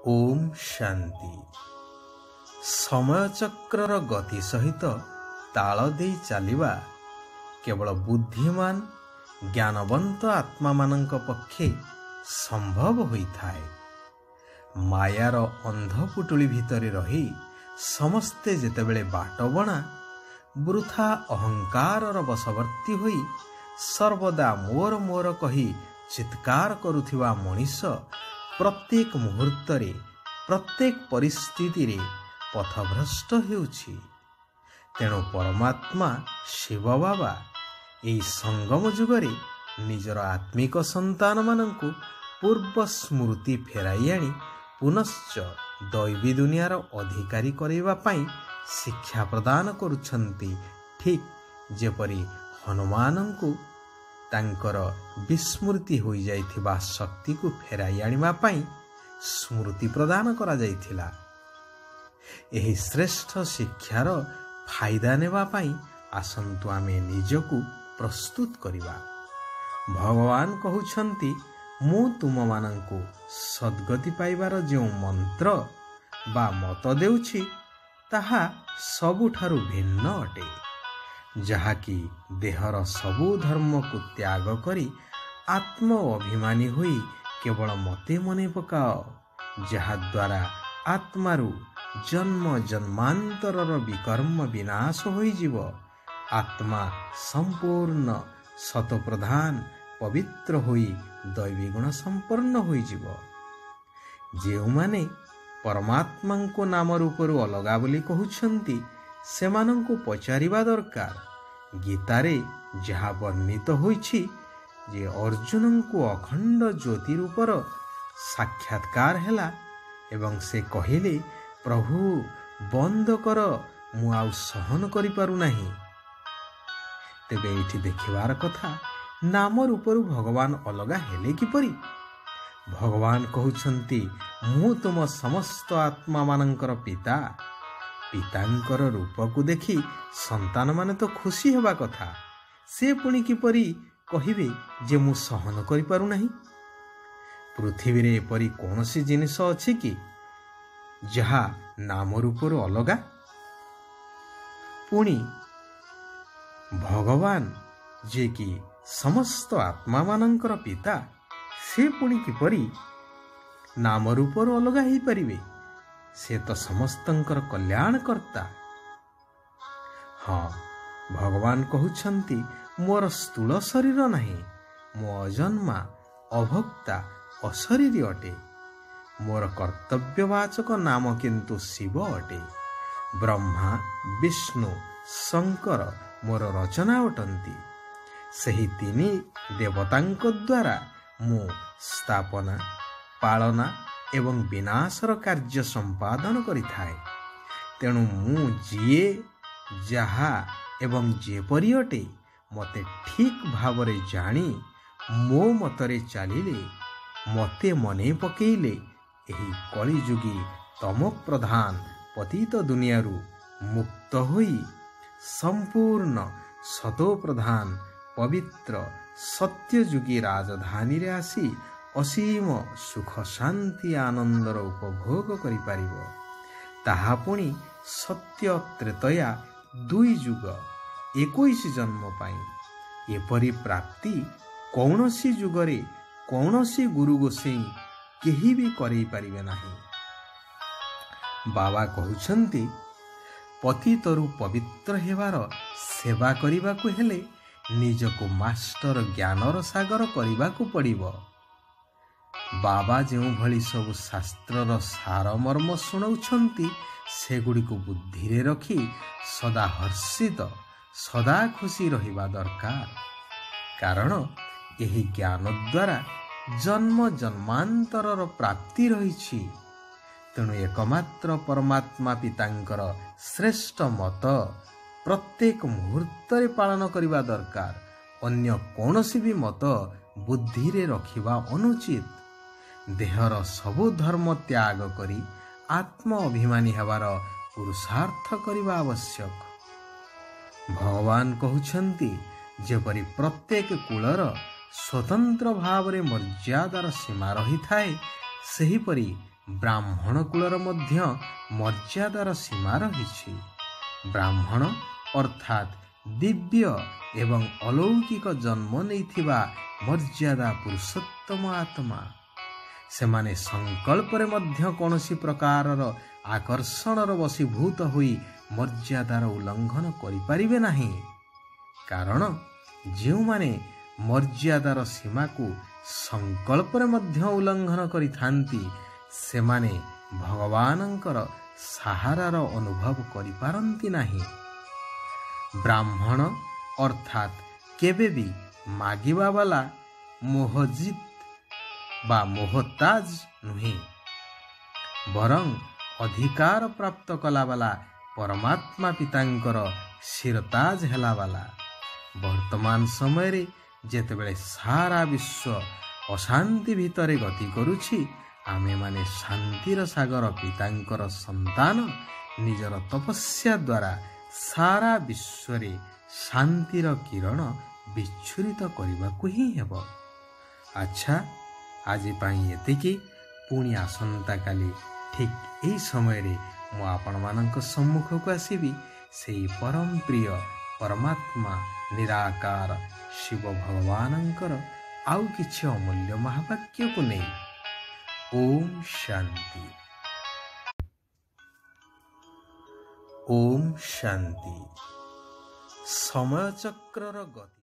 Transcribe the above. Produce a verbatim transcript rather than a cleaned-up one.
ओम शांति। समय चक्रर गति सहित ताल दे चलिबा केवल बुद्धिमान ज्ञानवंत आत्मा मानंक पक्षे संभव होइथाए। मायार अंधपुटुली भितरे रही समस्ते जेतेबेले बाट बणा वृथा अहंकारर बशवर्ती होई सर्वदा मोर मोर कही चित्कार करुथिबा मनीष प्रत्येक मुहूर्तरे प्रत्येक परिस्थिति रे पथभ्रष्ट हेउछि। तेणु परमात्मा शिव बाबा एई संगम जुगरे निजर आत्मिक संतान मानंकु पूर्व स्मृति फेराई आनी पुनश्च दैवी दुनियार अधिकारी करैबा पई शिक्षा प्रदान करुछंती। ठीक जेपरि हनुमानंकु तांकर विस्मृति होई जाइथिबा शक्ति को फेराई आनिबा पई स्मृति प्रदान करा जाइथिला। एही श्रेष्ठ शिक्षार फायदा नेबा पई आसंतु आमे निजकु प्रस्तुत करिबा। भगवान कहुछंती, मु तुम मानंकु सद्गति पाइबार जो मंत्र बा मत देउछि ताहा सबुठारु भिन्न अटे, जहाँकि देहर सबु धर्म को त्याग करी आत्म अभिमानी होई केवल मते मने पकाओ, जहा द्वारा आत्मारु जन्म जन्मांतरर विकर्म विनाश होई जीव। आत्मा संपूर्ण सतप्रधान पवित्र होई दैवी गुण संपन्न होई जीव। जेउ माने परमात्मा को नाम रूपरु अलगा बोली कहउछंती सेमानंकु पचारिबा दरकार। गीतारे जहा वर्णित होइछि जे अर्जुन को अखंड ज्योति रूपर साक्षात्कार हेला एवं से कहिले, प्रभु बंद कर, मु आउ सहन करि पारु नाही। तेबे एठी देखिबार कथा, नाम रूपरु भगवान अलगा हेले किपरि? भगवान कहउछंती, मु तुम समस्त आत्मा मानंकर पिता। पितांकर रूप को देखि संतान माने तो खुशी हेबा कथा, से पुणी किपरि कहिबे जे मु सहन करि पारु नाही? पृथ्वी रे एपरि कोनसी जिनिस अछि कि जहा नाम रूपरु अलगा? पुणी भगवान जे कि समस्त आत्मा मानंकर पिता, से पुणी किपरि नाम रूपरु अलगा हेई परिबे? से तो समस्तंकर कल्याण करता। हाँ, भगवान कहउछंती, मोर स्थूल शरीर नहीं, मो अजन्मा अभोक्ता अशरीरी अटे। मोर कर्तव्यवाचक नाम किंतु शिव अटे। ब्रह्मा विष्णु शंकर मोर रचना अटंती। सही तीनी देवतांक द्वारा मु स्थापना पालना एवं विनाशर कार्य संपादन करिथाए। तेणु मु जिए जहा एवं जेपरि अटे मते ठीक भावरे जानी मो मतरे चालिले, मते मने पकेइले, एही कलिजुगी तम प्रधान पतित दुनियारू मुक्त होई संपूर्ण सतो प्रधान पवित्र सत्यजुगी राजधानी रे आसी असीम सुख शांति आनंदर उपभोग करि पारिबो। ताहा पुणी सत्य त्रेतया दुई जुग इक्कीस जन्म पाई। एपरि प्राप्ति कौनसी जुगरे कौनसी गुरु गोसाई केही भी करै पारिबे नाही। बाबा कहउछंती, पतितरु पवित्र हेबार सेवा करिबाकु हेले निजको मास्टर ज्ञानर सागर करिबाकु पड़िबो। बाबा जो भली सब शास्त्रर सार मर्म शुणाउछंती सेगुड़ी को बुद्धि रे रखी सदा हर्षित सदा खुशी रहिबा दरकार। कारण एही ज्ञान द्वारा जन्म जन्मांतरर प्राप्ति रहिछि। तेणु एकमात्र परमात्मा पितांकर श्रेष्ठ मत प्रत्येक मुहूर्त रे पालन करिबा दरकार। अन्य कोनसी भी मत बुद्धि रे रखिबा अनुचित। देहर सबु धर्म त्याग करी आत्म अभिमानी हेबार पुरुषार्थ करिबा आवश्यक। भगवान कहउछंती, जेपरि प्रत्येक कुलर स्वतंत्र भाव रे मर्यादार सीमा रही थाए, सेहीपरि ବ୍ରାହ୍ମଣ କୂଳର ମଧ୍ୟ ମର୍ଯ୍ୟାଦାର ସୀମା ରହିଛି। ବ୍ରାହ୍ମଣ ଅର୍ଥାତ୍ ଦିବ୍ୟ ଏବଂ ଅଲୌକିକ ଜନ୍ମ ନେଇଥିବା ମର୍ଯ୍ୟାଦା ପୁରୁଷୋତ୍ତମ ଆତ୍ମା। ସେମାନେ ସଂକଳ୍ପରେ ମଧ୍ୟ କୌଣସି ପ୍ରକାରର ଆକର୍ଷଣର ବଶୀଭୂତ ହୋଇ ମର୍ଯ୍ୟାଦାର ଉଲ୍ଲଙ୍ଘନ କରିପାରିବେ ନାହିଁ। କାରଣ ଯେଉଁମାନେ ମର୍ଯ୍ୟାଦାର ସୀମାକୁ ସଂକଳ୍ପରେ ମଧ୍ୟ ଉଲ୍ଲଙ୍ଘନ କରିଥାନ୍ତି ସେମାନେ ଭଗବାନଙ୍କର ସାହାରାର ଅନୁଭବ କରିପାରନ୍ତି ନାହିଁ। ବ୍ରାହ୍ମଣ ଅର୍ଥାତ୍ କେବେ ବି ମାଗିବା ବାଲା ମୋହଜିତ୍ ବା ମୋହତାଜ ନୁହେଁ, ବରଂ ଅଧିକାର ପ୍ରାପ୍ତ କଲାବାଲା ପରମାତ୍ମା ପିତାଙ୍କର ଶିରତାଜ ହେଲାବାଲା। ବର୍ତ୍ତମାନ ସମୟରେ ଯେତେବେଳେ ସାରା ବିଶ୍ୱ ଅଶାନ୍ତି ଭିତରେ ଗତି କରୁଛି, ଆମେମାନେ ଶାନ୍ତିର ସାଗର ପିତାଙ୍କର ସନ୍ତାନ ନିଜର ତପସ୍ୟା ଦ୍ୱାରା ସାରା ବିଶ୍ୱରେ ଶାନ୍ତିର କିରଣ ବିଚ୍ଛୁରିତ କରିବାକୁ ହିଁ ହେବ। ଆଚ୍ଛା, ଆଜି ପାଇଁ ଏତିକି। ପୁଣି ଆସନ୍ତାକାଲି ଠିକ୍ ଏହି ସମୟରେ ମୁଁ ଆପଣମାନଙ୍କ ସମ୍ମୁଖକୁ ଆସିବି ସେହି ପରମ ପ୍ରିୟ ପରମାତ୍ମା ନିରାକାର ଶିବ ଭଗବାନଙ୍କର ଆଉ କିଛି ଅମୂଲ୍ୟ ମହାବାକ୍ୟକୁ ନେଇ। ଓମ୍ ଶାନ୍ତି। ଓମ୍ ଶାନ୍ତି। ସମୟଚକ୍ରର ଗତି